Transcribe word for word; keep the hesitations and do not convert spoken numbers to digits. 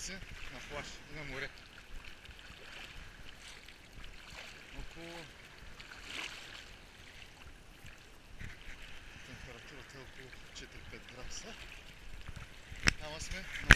си на плаж и на море. Около... Температурата е около четири-пет градуса. Ама сме на